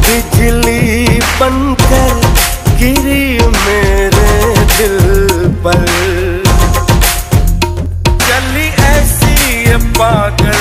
बिजली बनकर गिरी मेरे दिल पर, चली ऐसी ये पागल